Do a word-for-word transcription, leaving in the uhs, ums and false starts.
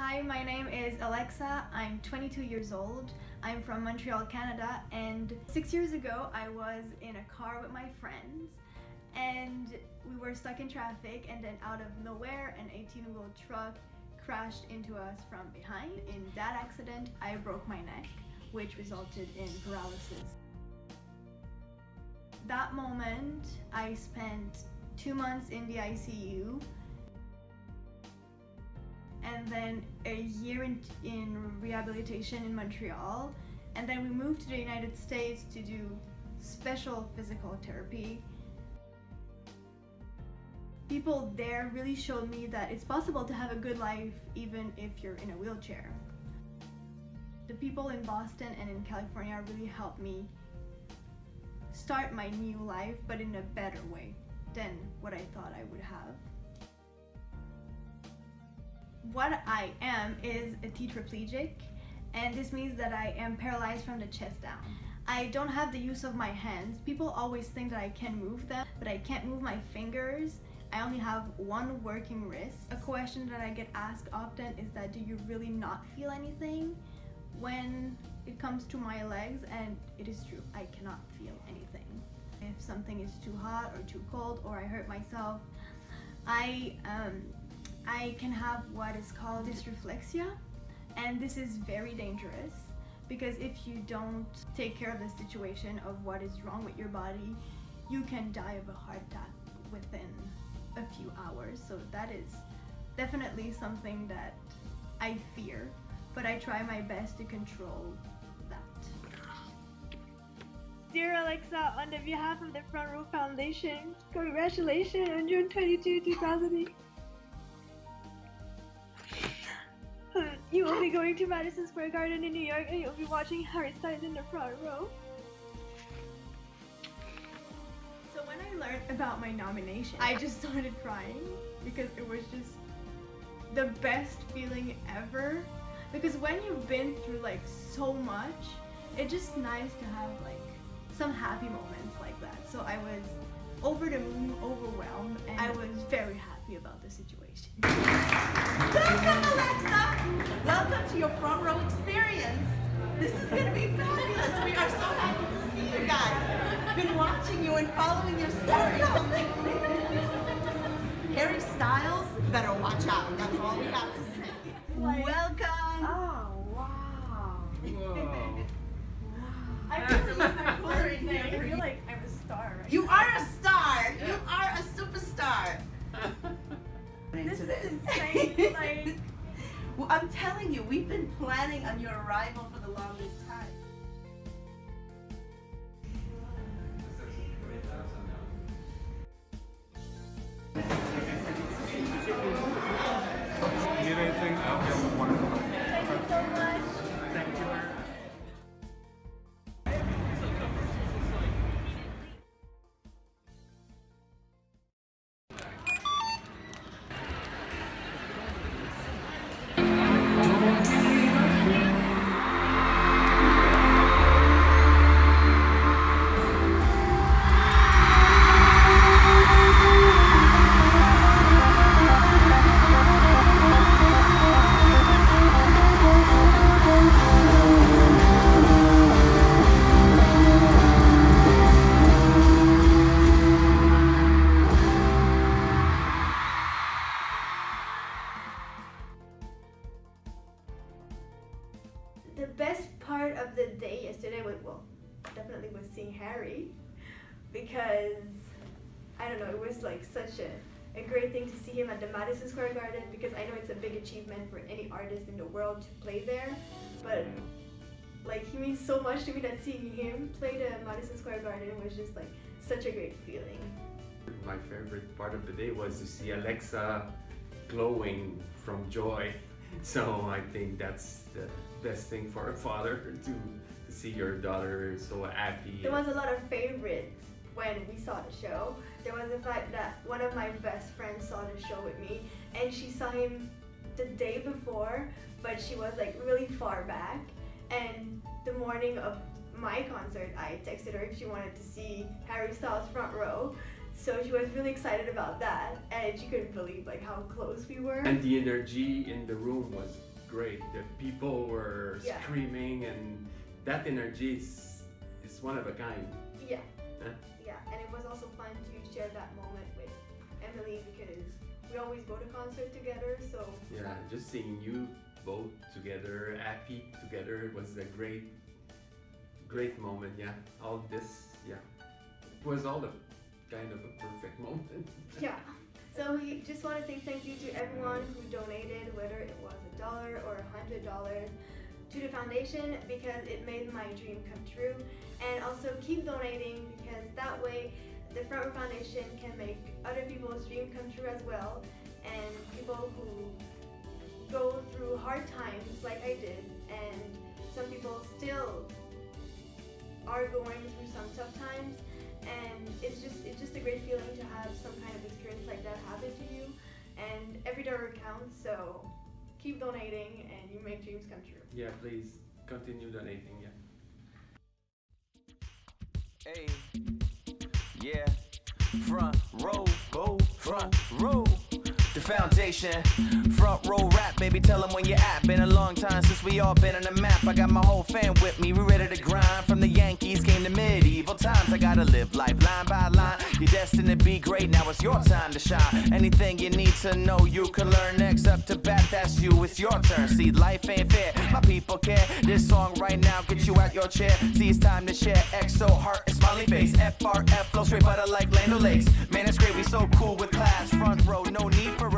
Hi, my name is Alexa. I'm twenty-two years old. I'm from Montreal, Canada, and six years ago I was in a car with my friends and we were stuck in traffic, and then out of nowhere an eighteen-wheel truck crashed into us from behind. In that accident I broke my neck, which resulted in paralysis. That moment I spent two months in the I C U and then a year in, in rehabilitation in Montreal, and then we moved to the United States to do special physical therapy. People there really showed me that it's possible to have a good life even if you're in a wheelchair. The people in Boston and in California really helped me start my new life, but in a better way than what I thought I would have. What I am is a tetraplegic, and this means that I am paralyzed from the chest down. I don't have the use of my hands. People always think that I can move them, but I can't move my fingers. I only have one working wrist. A question that I get asked often is that, do you really not feel anything when it comes to my legs? And it is true, I cannot feel anything. If something is too hot or too cold, or I hurt myself, I um, I can have what is called dysreflexia, and this is very dangerous because if you don't take care of the situation of what is wrong with your body, you can die of a heart attack within a few hours. So that is definitely something that I fear, but I try my best to control that. Dear Alexa, on the behalf of the Front Row Foundation, congratulations on June twenty-second, two thousand eight. You will be going to Madison Square Garden in New York, and you'll be watching Harry Styles in the front row. So when I learned about my nomination, I just started crying because it was just the best feeling ever. Because when you've been through like so much, it's just nice to have like some happy moments like that. So I was over the moon, overwhelmed, and I was very happy about the situation. Welcome, Alexa! Welcome to your front row experience. This is going to be fabulous. We are so happy to see you guys. Been watching you and following your story. Harry Styles, better watch out. That's all we have to say. Like, Welcome. Oh, wow. Whoa. I have to use my cooler in I there. feel like I'm a star right You now. are a star. You are a superstar. This is insane. Like, Well, I'm telling you, we've been planning on your arrival for the longest time. Need anything? Okay, wonderful. thank you so much. Thank you. The best part of the day yesterday was, well, definitely was seeing Harry, because, I don't know, it was like such a, a great thing to see him at the Madison Square Garden, because I know it's a big achievement for any artist in the world to play there, but like he means so much to me that seeing him play the Madison Square Garden was just like such a great feeling. My favorite part of the day was to see Alexa glowing from joy. So I think that's the best thing for a father, to, to see your daughter so happy. There was a lot of favorites when we saw the show. There was the fact that one of my best friends saw the show with me, and she saw him the day before, but she was like really far back. And the morning of my concert, I texted her if she wanted to see Harry Styles front row. So she was really excited about that, and she couldn't believe like how close we were. And the energy in the room was great. The people were Yeah. screaming, and that energy is, is one of a kind. Yeah. Huh? Yeah, and it was also fun to share that moment with Emily because we always go to concert together, so Yeah, just seeing you both together, happy together, was a great, great moment. Yeah, all this, yeah, it was all a kind of a perfect moment. yeah. So we just want to say thank you to everyone who donated, whether it was a dollar or a hundred dollars, to the foundation because it made my dream come true. And also keep donating because that way the Front Row Foundation can make other people's dream come true as well. And people who go through hard times like I did, and some people still are going through some tough times. And it's just it's just a great feeling to have some kind of experience like that happen to you. And every dollar counts, so keep donating and you make dreams come true. Yeah, please continue donating. Yeah. Hey, yeah, front row, go front row. The foundation, front row rap, baby, tell them when you're at. Been a long time since we all been on the map. I got my whole fam with me, we ready to grind. From the Yankees came to medieval times. I gotta live life line by line. You're destined to be great, now it's your time to shine. Anything you need to know, you can learn. Next up to bat, that's you, it's your turn. See, life ain't fair, my people care. This song right now gets you out your chair. See, it's time to share. X O, heart and smiley face. F R F, flow straight butter like Land O'Lakes. Man, it's great, we so cool with class. Front row, no need for